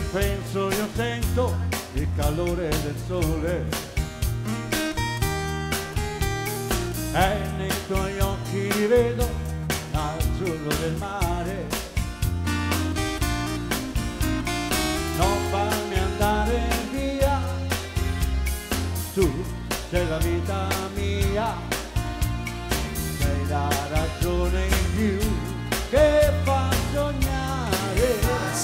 penso io sento il calore del sole e nei tuoi occhi rivedo l'azzurro del mare. Non farmi andare via, tu sei la vita mia, sei la ragione in più che fa sognare.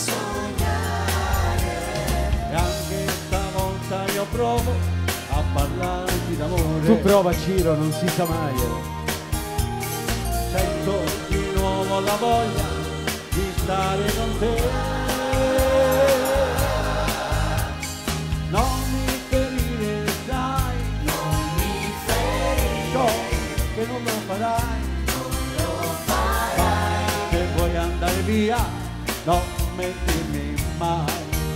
E anche stavolta io provo a parlarti d'amore. Tu prova, Ciro, non si sa mai. Sento di nuovo la voglia di stare con te. Non mi ferire, sai, non mi ferire, so che non lo farai, non lo farai. Se vuoi andare via, non mettermi mai.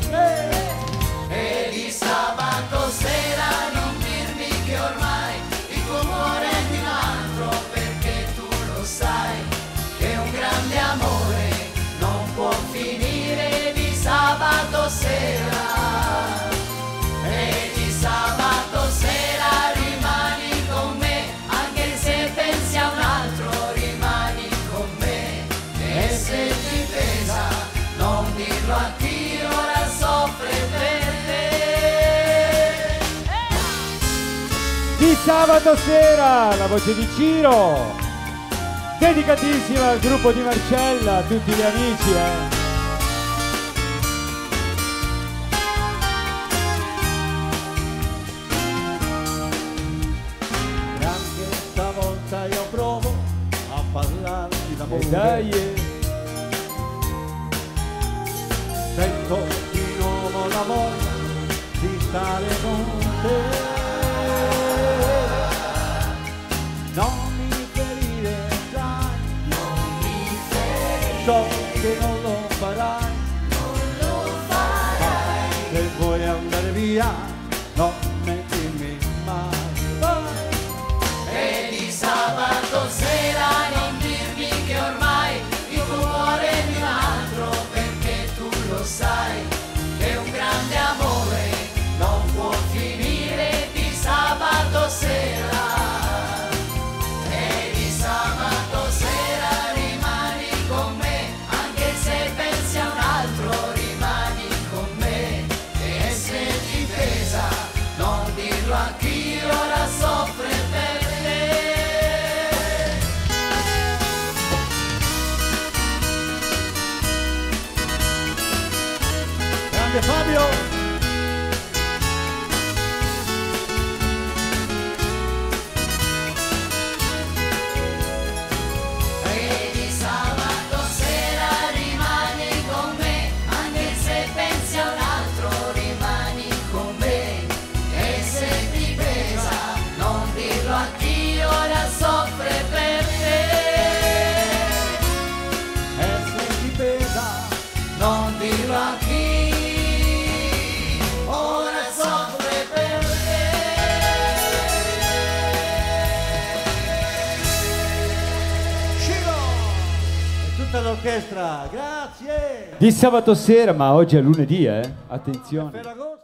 E di sabato sera non dirmi che ormai il tuo cuore è di un altro, perché tu lo sai che un grande amore non può finire di sabato sera. E di sabato sera rimani con me, anche se pensi a un altro rimani con me. E se ti pesa non dirlo a chi ora soffre per te. Di sabato sera, la voce di Ciro, dedicatissima al gruppo di Marcella, a tutti gli amici. E anche stavolta io provo a parlarti d'amore. E dai, Sento di nuovo la voglia di stare con te. Non mi ferire, sai, Non mi ferire, so che non lo farai. non lo farai. Se vuoi andare via, non mettermi mai. Vai. E di sabato sera non dirmi che ormai il tuo cuore è di un altro, perché tu lo sai che un grande amore non può finire di sabato sera. E di sabato sera rimani con me, anche se pensi a un altro rimani con me. E se ti pesa non dirlo a chi ora soffre per te. Grande Fabio! E di sabato sera rimani con me, anche se pensi a un altro rimani con me. E se ti pesa non dirlo a chi ora soffre per te. E se ti pesa, Non dirlo a chi ora soffre per te. Ciro! E tutta l'orchestra, grazie! di sabato sera, ma oggi è lunedì, attenzione. Ferragosto.